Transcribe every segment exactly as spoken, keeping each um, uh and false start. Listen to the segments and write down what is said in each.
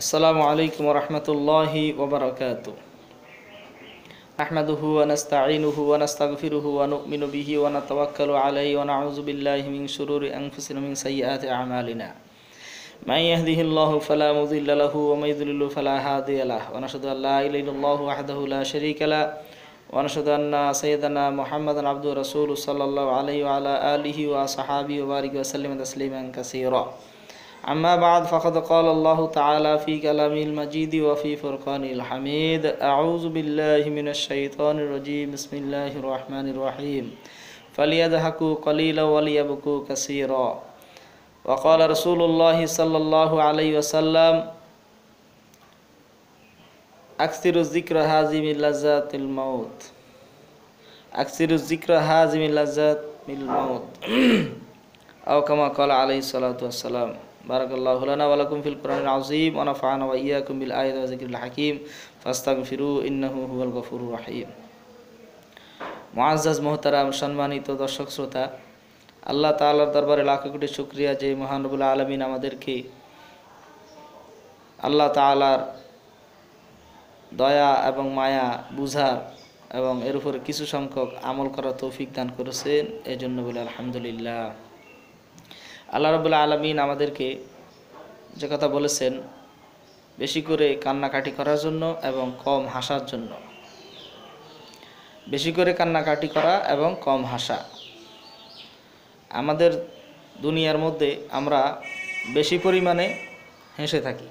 আসসালামু আলাইকুম ওয়া রাহমাতুল্লাহি ওয়া বারাকাতুহু। নাহমাদুহু ওয়া নাস্তাঈনুহু ওয়া নাস্তাগফিরুহু ওয়া নু'মিনু বিহি ওয়া নাতাওয়াক্কালু আলাইহি ওয়া নাউযু বিল্লাহি মিন শুরুরি আনফুসিনা ওয়া মিন সাইয়্যাতি আ'মালিনা। মান ইয়াহদিহিল্লাহু ফালা মুদিল্লা লাহু ওয়া মান ইউদ্লিলহু ফালা হাদিয়া লাহু ওয়া নাশহাদু আন লা ইলাহা ইল্লাল্লাহু ওয়াহদাহু লা শারীকা লাহু ওয়া নাশহাদু আন্না সাইয়্যিদানা মুহাম্মাদান আবদুহু ওয়া রাসূলুহু সাল্লাল্লাহু আলাইহি ওয়া আলা আলিহি ওয়া আসহাবিহি ওয়া বারিক ওয়া সাল্লিমা তাসলিমান কাসীরা। أما بعد فقد قال الله تعالى في كلامه المجيد وفي فرقانه الحميد. أعوذ بالله من الشيطان الرجيم. بسم الله الرحمن الرحيم. فليضحكوا قليلا وليبكوا كثيرا. وقال رسول الله صلى الله عليه وسلم أكثر الذكر هازم لذات الموت. أكثر الذكر هازم لذات الموت أو كما قال عليه الصلاة والسلام. বারাকাল্লাহু লানা ওয়া লাকুম ফিল কুরআনিল আযীম ওয়া নাফা'না ওয়া ইয়্যাকুম বিল আয়াতি ওয়া যিকরিল হাকীম ফাস্তাগফিরু ইন্নাহু হুয়াল গফুরুর রহিম। মুআজ্জাজ মুহতারাম সম্মানিত দর্শক শ্রোতা, আল্লাহ তাআলার দরবারে লাখ কোটি শুকরিয়া যে মহান রব্বুল আলামিন আমাদেরকে আল্লাহ তাআলার দয়া এবং মায়া বুঝার এবং এর উপরে কিছু সংখ্যক আমল করার তৌফিক দান করেছেন, এজন্য বলি আলহামদুলিল্লাহ। আল্লাহ রাব্বুল আলামিন আমাদেরকে যে কথা বলেছেন বেশি করে কান্নাকাটি করার জন্য এবং কম হাসার জন্য, বেশি করে কান্নাকাটি করা এবং কম হাসা। আমাদের দুনিয়ার মধ্যে আমরা বেশি পরিমাণে হেসে থাকি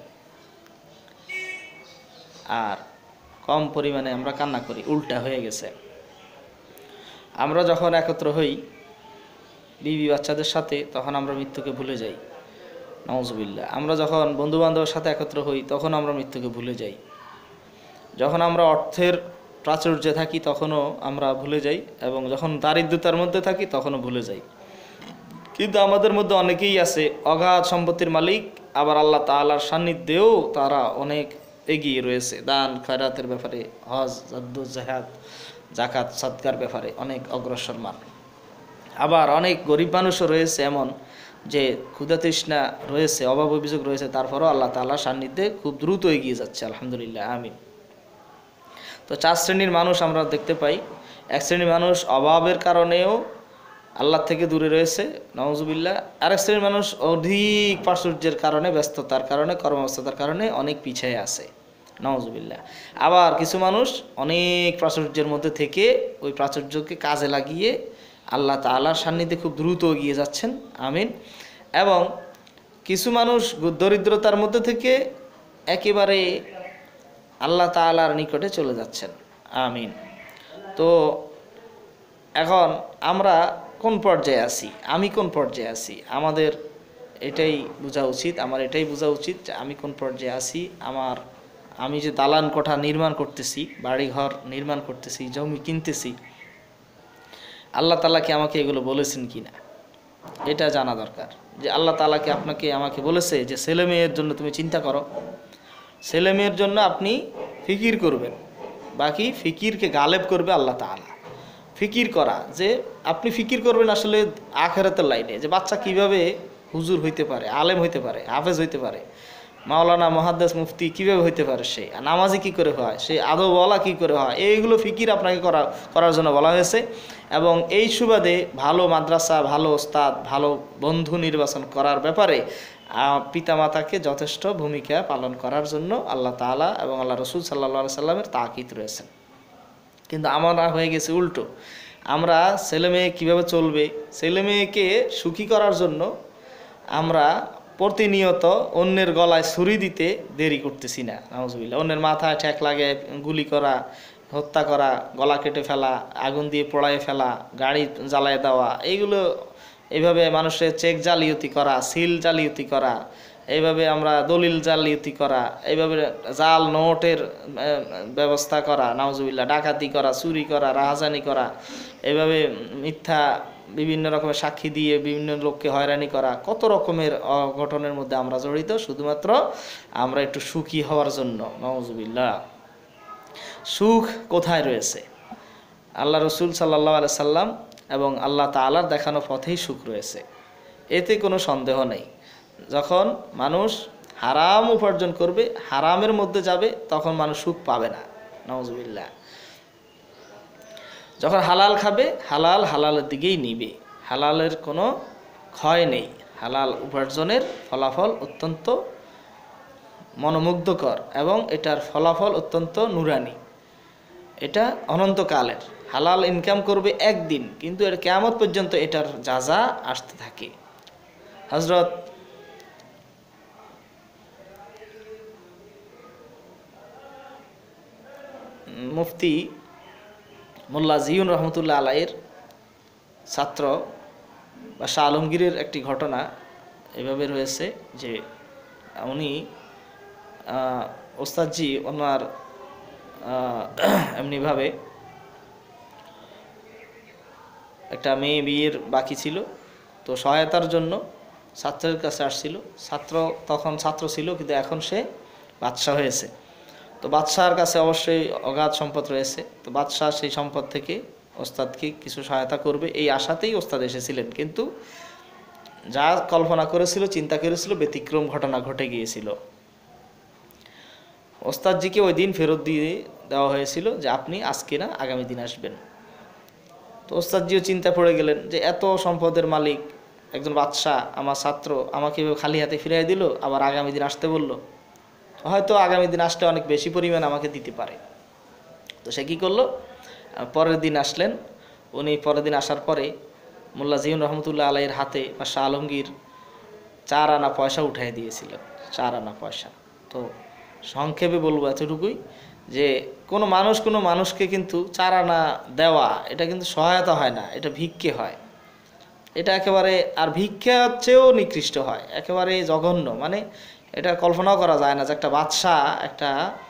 আর কম পরিমাণে আমরা কান্না করি, উল্টা হয়ে গেছে। আমরা যখন একত্র হই বিবি বাচ্চাদের সাথে তখন আমরা মৃত্যুকে ভুলে যাই, নাউজুবিল্লাহ। আমরা যখন বন্ধু বান্ধবের সাথে একত্র হই তখন আমরা মৃত্যুকে ভুলে যাই। যখন আমরা অর্থের প্রাচুর্যে থাকি তখনও আমরা ভুলে যাই এবং যখন দারিদ্রতার মধ্যে থাকি তখনও ভুলে যাই। কিন্তু আমাদের মধ্যে অনেকেই আছে অগাধ সম্পত্তির মালিক, আবার আল্লাহ তাআলার সান্নিধ্যেও তারা অনেক এগিয়ে রয়েছে। দান খয়রাতের ব্যাপারে, হজ, জাদ্দু, জিহাদ, যাকাত, সাদকার ব্যাপারে অনেক অগ্রসরমান। আবার অনেক গরিব মানুষও রয়েছে এমন যে ক্ষুধা তৃষ্ণা রয়েছে, অভাব অভিযোগ রয়েছে, তারপরও আল্লাহ তাআলার সান্নিধ্যে খুব দ্রুত এগিয়ে যাচ্ছে, আলহামদুলিল্লাহ, আমিন। তো চার শ্রেণীর মানুষ আমরা দেখতে পাই। এক শ্রেণীর মানুষ অভাবের কারণেও আল্লাহ থেকে দূরে রয়েছে, নাউজুবিল্লাহ। আরেক শ্রেণীর মানুষ অধিক প্রাচুর্যের কারণে, ব্যস্ততার কারণে, কর্মব্যস্ততার কারণে অনেক পিছিয়ে আছে, নাউজুবিল্লাহ। আবার কিছু মানুষ অনেক প্রাচুর্যের মধ্যে থেকে ওই প্রাচুর্যকে কাজে লাগিয়ে আল্লাহ তাআলার সান্নিধ্যে খুব দ্রুত এগিয়ে যাচ্ছেন, আমিন। এবং কিছু মানুষ দরিদ্রতার মধ্যে থেকে একেবারে আল্লাহ তাআলার নিকটে চলে যাচ্ছেন, আমিন। তো এখন আমরা কোন পর্যায়ে আছি, আমি কোন পর্যায়ে আছি, আমাদের এটাই বোঝা উচিত। আমার এটাই বোঝা উচিত যে আমি কোন পর্যায়ে আছি। আমার আমি যে দালান কোঠা নির্মাণ করতেছি, বাড়িঘর নির্মাণ করতেছি, জমি কিনতেছি, আল্লাহ তাআলা কি আমাকে এগুলো বলেছেন কি না এটা জানা দরকার। যে আল্লাহ তাআলা কি আপনাকে আমাকে বলেছে যে ছেলে মেয়ের জন্য তুমি চিন্তা করো, ছেলে মেয়ের জন্য আপনি ফিকির করবেন, বাকি ফিকিরকে গালেব করবে আল্লাহ তাআলা। ফিকির করা, যে আপনি ফিকির করবেন আসলে আখিরাতের লাইনে, যে বাচ্চা কিভাবে হুজুর হইতে পারে, আলেম হইতে পারে, হাফেজ হইতে পারে, মাওলানা, মুহাদ্দিস, মুফতি কিভাবে হইতে পারে, সে নামাজি কি করে হয়, সে আদবওয়ালা কি করে হয়, এইগুলো ফিকির আপনাকে করা করার জন্য বলা হয়েছে। এবং এই সুবাদে ভালো মাদ্রাসা, ভালো ওস্তাদ, ভালো বন্ধু নির্বাচন করার ব্যাপারে পিতামাতাকে যথেষ্ট ভূমিকা পালন করার জন্য আল্লাহ তাআলা এবং আল্লাহ রসুল সাল্লাল্লাহু আলাইহি সাল্লামের তাকিদ রয়েছে। কিন্তু আমরা হয়ে গেছে উল্টো। আমরা ছেলে মেয়ে কীভাবে চলবে, ছেলে মেয়েকে সুখী করার জন্য আমরা প্রতিনিয়ত অন্যের গলায় ছুরি দিতে দেরি করতেছি না, নাউজুবিল্লাহ। অন্যের মাথায় ঠেক লাগে গুলি করা, হত্যা করা, গলা কেটে ফেলা, আগুন দিয়ে পোড়ায় ফেলা, গাড়ি জ্বালায় দেওয়া, এইগুলো এইভাবে মানুষের চেক জালিয়াতি করা, সিল জালিয়াতি করা, এইভাবে আমরা দলিল জালিয়াতি করা, এইভাবে জাল নোটের ব্যবস্থা করা, নাউজুবিল্লাহ, ডাকাতি করা, চুরি করা, রাহাজানি করা, এইভাবে মিথ্যা বিভিন্ন রকমের সাক্ষী দিয়ে বিভিন্ন লোককে হয়রানি করা, কত রকমের অঘটনের মধ্যে আমরা জড়িত শুধুমাত্র আমরা একটু সুখী হওয়ার জন্য, নাউজুবিল্লাহ। সুখ কোথায় রয়েছে? আল্লাহ রসুল সাল্লাল্লাহু আলাইহি সাল্লাম এবং আল্লাহ তাআলার দেখানো পথেই সুখ রয়েছে, এতে কোনো সন্দেহ নেই। যখন মানুষ হারাম উপার্জন করবে, হারামের মধ্যে যাবে, তখন মানুষ সুখ পাবে না। নাউজুবিল্লাহ। যখন হালাল খাবে, হালাল হালালের দিকেই নিবে, হালালের কোনো ক্ষয় নেই। হালাল উপার্জনের ফলাফল অত্যন্ত মনোমুগ্ধকর এবং এটার ফলাফল অত্যন্ত নুরানি, এটা অনন্তকালের। হালাল ইনকাম করবে একদিন, কিন্তু এর কিয়ামত পর্যন্ত এটার যাজা আসতে থাকে। হযরত মুফতি মোল্লা জিয়ুন রহমতুল্লাহ আলাইয়ের ছাত্র বা শাহ আলমগীরের একটি ঘটনা এভাবে রয়েছে যে উনি ওস্তাদজি ওনার এমনিভাবে একটা মেয়ে বিয়ের বাকি ছিল, তো সহায়তার জন্য ছাত্রের কাছে আসছিল। ছাত্র তখন ছাত্র ছিল, কিন্তু এখন সে বাদশা হয়েছে। তো বাদশার কাছে অবশ্যই অগাধ সম্পদ রয়েছে, তো বাদশাহ সেই সম্পদ থেকে ওস্তাদকে কিছু সহায়তা করবে এই আশাতেই ওস্তাদ এসেছিলেন। কিন্তু যা কল্পনা করেছিল, চিন্তা করেছিল, ব্যতিক্রম ঘটনা ঘটে গিয়েছিল। ওস্তাদজিকে ওই দিন ফেরত দিয়ে দেওয়া হয়েছিল যে আপনি আজকে না আগামী দিন আসবেন। তো ওস্তাদজিও চিন্তা পড়ে গেলেন যে এত সম্পদের মালিক একজন বাদশাহ, আমার ছাত্র আমাকে খালি হাতে ফিরিয়ে দিল, আবার আগামী দিন আসতে বলল, হয়তো আগামী দিন আসলে অনেক বেশি পরিমাণ আমাকে দিতে পারে। তো সে কী করলো, পরের দিন আসলেন। উনি পরের দিন আসার পরে মোল্লা জিয়ুন রহমতুল্লাহ আলাইয়ের হাতে বা শাহ আলমগীর চার আনা পয়সা উঠাই দিয়েছিলেন, চার আনা পয়সা। তো সংক্ষেপে বলবো এতটুকুই যে কোনো মানুষ কোনো মানুষকে কিন্তু চার আনা দেওয়া এটা কিন্তু সহায়তা হয় না, এটা ভিক্ষে হয়। এটা একেবারে, আর ভিক্ষার চেয়েও নিকৃষ্ট হয়, একেবারে জঘন্য। মানে এটা কল্পনাও করা যায় না যে একটা বাদশাহ একটা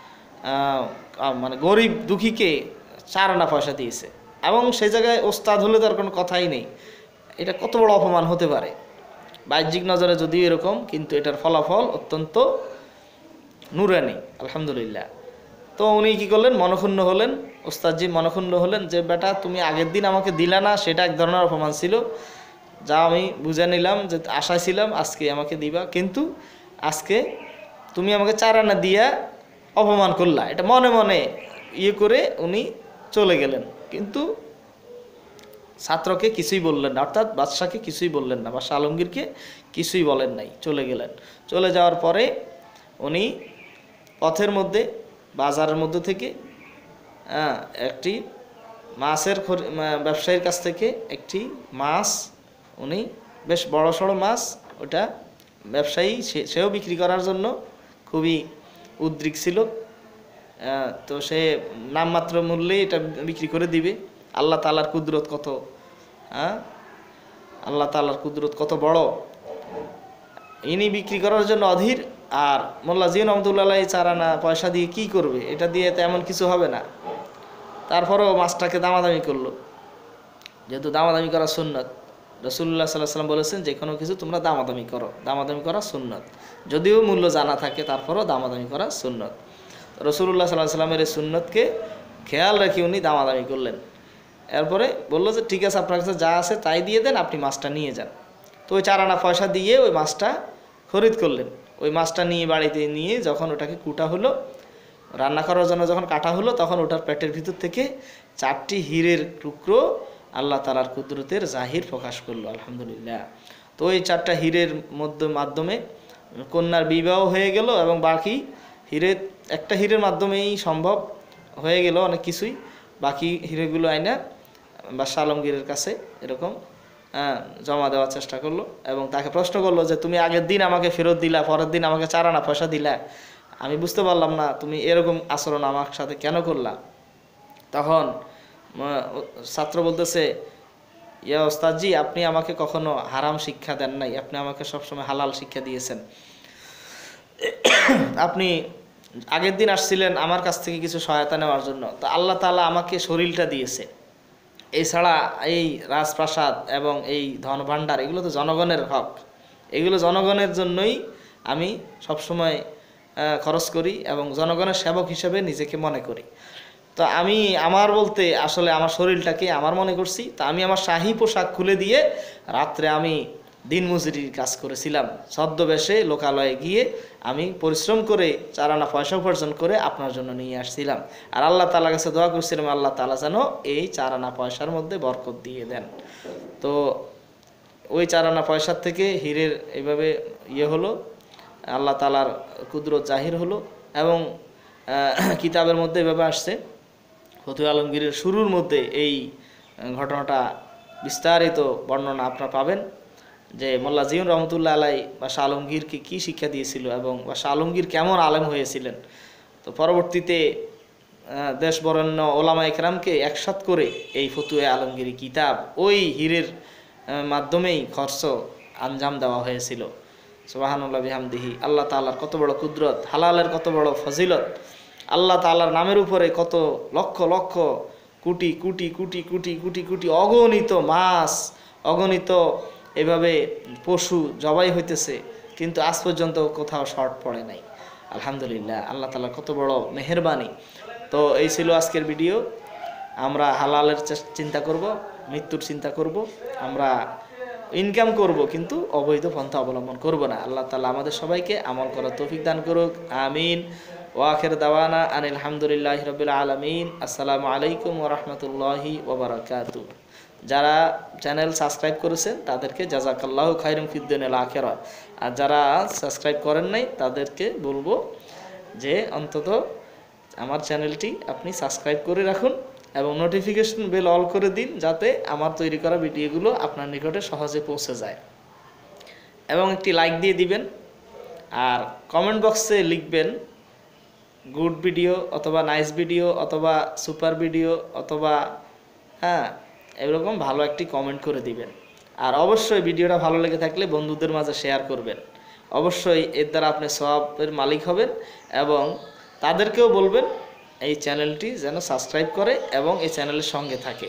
মানে গরিব দুঃখীকে চার আনা পয়সা দিয়েছে, এবং সেই জায়গায় ওস্তাদ হলে তার কোনো কথাই নেই। এটা কত বড় অপমান হতে পারে বাহ্যিক নজরে যদিও এরকম, কিন্তু এটার ফলাফল অত্যন্ত নুরানি, আলহামদুলিল্লাহ। তো উনি কি করলেন, মনক্ষুণ্ণ হলেন, ওস্তাদজি মনক্ষুণ্ণ হলেন যে বেটা তুমি আগের দিন আমাকে দিলা না, সেটা এক ধরনের অপমান ছিল, যা আমি বুঝে নিলাম যে আশায় ছিলাম আজকে আমাকে দিবা, কিন্তু আজকে তুমি আমাকে চার আনা দিয়া অপমান করলা। এটা মনে মনে ইয়ে করে উনি চলে গেলেন, কিন্তু ছাত্রকে কিছুই বললেন না, অর্থাৎ বাদশাকে কিছুই বললেন না, বা শাহ আলমগীরকে কিছুই বলেন নাই, চলে গেলেন। চলে যাওয়ার পরে উনি পথের মধ্যে বাজারের মধ্যে থেকে একটি মাছের ব্যবসায়ীর কাছ থেকে একটি মাছ, উনি বেশ বড় সড়ো মাছ, ওটা ব্যবসায়ী সেও বিক্রি করার জন্য খুবই উদ্রিক ছিল। তো সে নামমাত্র মূল্যে এটা বিক্রি করে দিবে। আল্লাহ তাআলার কুদরত কত, হ্যাঁ আল্লাহ তাআলার কুদরত কত বড়। ইনি বিক্রি করার জন্য অধীর, আর মোল্লা জিয়ুন রহমতুল্লাহ চার আনা পয়সা দিয়ে কি করবে, এটা দিয়ে তেমন কিছু হবে না। তারপরেও মাছটাকে দামাদামি করলো, যেহেতু দামাদামি করা সুন্নত। রাসূলুল্লাহ সাল্লাল্লাহু আলাইহি ওয়াসাল্লাম বলেছেন যে কোনো কিছু তোমরা দামাদামি করো, দামাদামি করা সুন্নত, যদিও মূল্য জানা থাকে তারপরেও দামাদামি করা সুন্নত। রাসূলুল্লাহ সাল্লাল্লাহু আলাইহি ওয়াসাল্লামের এই সুন্নতকে খেয়াল রেখে উনি দামাদামি করলেন। এরপরে বললো যে ঠিক আছে, আপনার কাছে যা আছে তাই দিয়ে দেন, আপনি মাছটা নিয়ে যান। তো ওই চার আনা পয়সা দিয়ে ওই মাছটা খরিদ করলেন। ওই মাছটা নিয়ে বাড়িতে নিয়ে যখন ওটাকে কুটা হলো, রান্না করার জন্য যখন কাটা হলো, তখন ওটার পেটের ভিতর থেকে চারটি হীরের টুকরো আল্লাহ তাআলার কুদরতের জাহির প্রকাশ করলো, আলহামদুলিল্লাহ। তো ওই চারটা হীরের মধ্যে মাধ্যমে কন্যার বিবাহ হয়ে গেল, এবং বাকি হীরে একটা হীরের মাধ্যমেই সম্ভব হয়ে গেল অনেক কিছুই। বাকি হীরেগুলো আইনা বা শাহ আলমগীরের কাছে এরকম জমা দেওয়ার চেষ্টা করলো, এবং তাকে প্রশ্ন করলো যে তুমি আগের দিন আমাকে ফেরত দিলা, পরের দিন আমাকে চার আনা পয়সা দিলা, আমি বুঝতে পারলাম না তুমি এরকম আচরণ আমার সাথে কেন করলা। তখন ছাত্র বলতেছে, ইয়া ওস্তাদজি, আপনি আমাকে কখনো হারাম শিক্ষা দেন নাই, আপনি আমাকে সবসময় হালাল শিক্ষা দিয়েছেন। আপনি আগের দিন আসছিলেন আমার কাছ থেকে কিছু সহায়তা নেওয়ার জন্য, তো আল্লাহ তাআলা আমাকে শরীরটা দিয়েছে, এছাড়া এই রাজপ্রাসাদ এবং এই ধনভাণ্ডার এগুলো তো জনগণের হক, এগুলো জনগণের জন্যই আমি সবসময় খরচ করি এবং জনগণের সেবক হিসেবে নিজেকে মনে করি। তো আমি আমার বলতে আসলে আমার শরীরটাকে আমার মনে করছি। তো আমি আমার শাহী পোশাক খুলে দিয়ে রাত্রে আমি দিনমজুরির কাজ করেছিলাম, ছদ্মবেশে লোকালয়ে গিয়ে আমি পরিশ্রম করে চার আনা পয়সা উপার্জন করে আপনার জন্য নিয়ে আসছিলাম। আর আল্লাহ তাআলার কাছে দোয়া করছিলাম আল্লাহ তাআলা যেন এই চার আনা পয়সার মধ্যে বরকত দিয়ে দেন। তো ওই চার আনা পয়সার থেকে হীরের এইভাবে ইয়ে হলো, আল্লাহ তাআলার কুদরত জাহির হলো। এবং কিতাবের মধ্যে এভাবে আসছে, ফতুয়া আলমগীরের শুরুর মধ্যে এই ঘটনাটা বিস্তারিত বর্ণনা আপনারা পাবেন, যে মোল্লা জিয়ন রহমতুল্লাহ আলাই বাদশাহ আলমগীরকে কী শিক্ষা দিয়েছিল এবং বাদশাহ আলমগীর কেমন আলেম হয়েছিলেন। তো পরবর্তীতে দেশ বরেণ্য ওলামা একরামকে একসাথ করে এই ফতুয়া আলমগীরি কিতাব ওই হীরের মাধ্যমেই খরচ আঞ্জাম দেওয়া হয়েছিল। সুবহানাল্লাহ বিহামদিহি। আল্লাহ তাআলার কত বড় কুদরত, হালালের কত বড় ফজিলত, আল্লাহ তাআলার নামের উপরে কত লক্ষ লক্ষ কোটি কোটি কোটি কোটি কোটি কোটি অগণিত মাছ, অগণিত এভাবে পশু জবাই হইতেছে, কিন্তু আজ পর্যন্ত কোথাও শর্ট পড়ে নাই। আলহামদুলিল্লাহ, আল্লাহ তাআলার কত বড় মেহেরবানি। তো এই ছিল আজকের ভিডিও। আমরা হালালের চিন্তা করব, মৃত্যুর চিন্তা করব, আমরা ইনকাম করব, কিন্তু অবৈধ পন্থা অবলম্বন করব না। আল্লাহ তাআলা আমাদের সবাইকে আমল করার তৌফিক দান করুক, আমিন। ওয়া আখির দাওয়ানা আনিল হামদুলিল্লাহি রাব্বিল আলামিন। আসসালামু আলাইকুম ওয়া রাহমাতুল্লাহি ওয়া বারাকাতুহু। যারা চ্যানেল সাবস্ক্রাইব করেছেন তাদেরকে জাযাকাল্লাহু খাইরান ফিদ দুনিয়া ওয়াল আখিরাহ, আর যারা সাবস্ক্রাইব করেন নাই তাদেরকে বলবো যে অন্তত আমার চ্যানেলটি আপনি সাবস্ক্রাইব করে রাখুন এবং নোটিফিকেশন বেল অল করে দিন, যাতে আমার তৈরি করা ভিডিওগুলো আপনার নিকটে সহজে পৌঁছে যায়। এবং একটি লাইক দিয়ে দিবেন, আর কমেন্ট বক্সে লিখবেন গুড ভিডিও অথবা নাইস ভিডিও অথবা সুপার ভিডিও অথবা হ্যাঁ এরকম ভালো একটি কমেন্ট করে দিবেন। আর অবশ্যই ভিডিওটা ভালো লেগে থাকলে বন্ধুদের মাঝে শেয়ার করবেন। অবশ্যই এর দ্বারা আপনি সওয়াবের মালিক হবেন এবং তাদেরকেও বলবেন এই চ্যানেলটি যেন সাবস্ক্রাইব করে এবং এই চ্যানেলের সঙ্গে থাকে।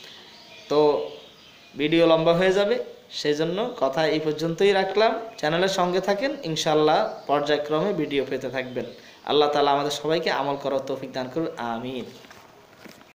তো ভিডিও লম্বা হয়ে যাবে, সেই জন্য কথা এই পর্যন্তই রাখলাম। চ্যানেলের সঙ্গে থাকেন, ইনশাআল্লাহ পর্যায়ক্রমে ভিডিও পেতে থাকবেন। আল্লাহ তাআলা আমাদের সবাইকে আমল করার তৌফিক দান করুন, আমিন।